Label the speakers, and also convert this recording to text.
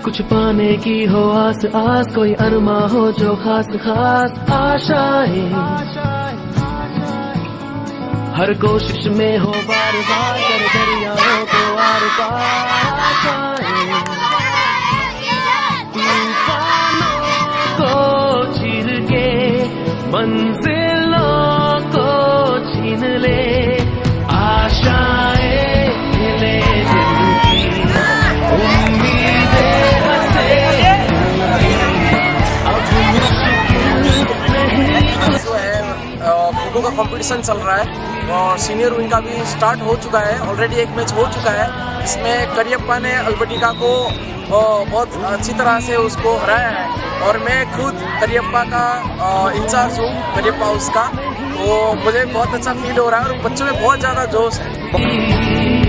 Speaker 1: कुछ पाने की हो आस आस, कोई अरमा हो जो खास खास आशाएं, हर कोशिश में हो बार बार कर दरियाओं को आर पार आशाएं, तूफानों को चीर के मंजिलों को छीन ले, आशाएं ले दिल की, उम्मीदें हंसे अब मुश्किल नहीं।
Speaker 2: जो है खो-खो का कंपटीशन चल रहा है और सीनियर विंग का भी स्टार्ट हो चुका है। ऑलरेडी एक मैच हो चुका है। इसमें करियप्पा ने अल्बर्टिका को बहुत अच्छी तरह से उसको हराया है और मैं खुद करियप्पा का इंचार्ज हूँ, करियप्पा हाउस का। तो मुझे बहुत अच्छा फील हो रहा है और बच्चों में बहुत ज़्यादा जोश है।